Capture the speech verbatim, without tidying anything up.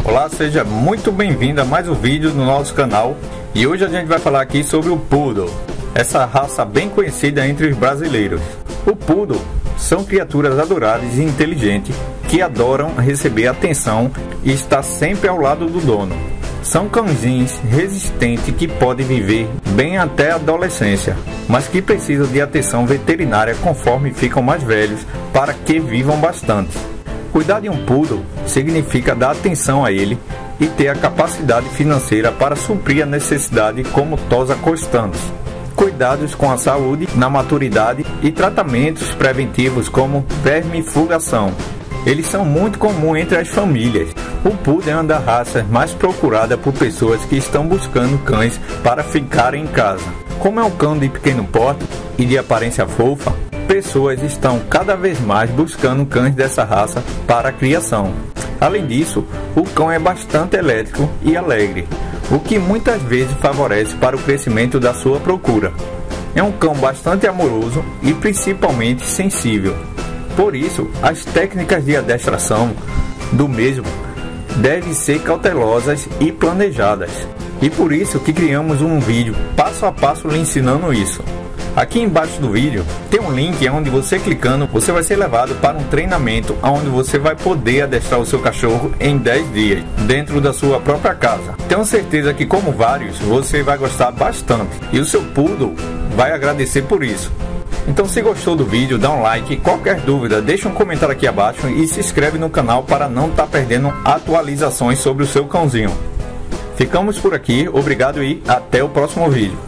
Olá, seja muito bem-vindo a mais um vídeo no nosso canal. E hoje a gente vai falar aqui sobre o Poodle, essa raça bem conhecida entre os brasileiros. O Poodle são criaturas adoráveis e inteligentes que adoram receber atenção e estar sempre ao lado do dono. São cãezinhos resistentes que podem viver bem até a adolescência, mas que precisam de atenção veterinária conforme ficam mais velhos para que vivam bastante. Cuidar de um Poodle significa dar atenção a ele e ter a capacidade financeira para suprir a necessidade como tosa constantes, cuidados com a saúde na maturidade e tratamentos preventivos como vermifugação. Eles são muito comuns entre as famílias. O Poodle é uma das raças mais procuradas por pessoas que estão buscando cães para ficarem em casa. Como é um cão de pequeno porte e de aparência fofa, pessoas estão cada vez mais buscando cães dessa raça para a criação. Além disso, o cão é bastante elétrico e alegre, o que muitas vezes favorece para o crescimento da sua procura. É um cão bastante amoroso e principalmente sensível. Por isso, as técnicas de adestração do mesmo devem ser cautelosas e planejadas. E por isso que criamos um vídeo passo a passo lhe ensinando isso. Aqui embaixo do vídeo tem um link onde você clicando, você vai ser levado para um treinamento onde você vai poder adestrar o seu cachorro em dez dias, dentro da sua própria casa. Tenho certeza que, como vários, você vai gostar bastante e o seu Poodle vai agradecer por isso. Então, se gostou do vídeo, dá um like. Qualquer dúvida, deixa um comentário aqui abaixo e se inscreve no canal para não estar perdendo atualizações sobre o seu cãozinho. Ficamos por aqui, obrigado e até o próximo vídeo.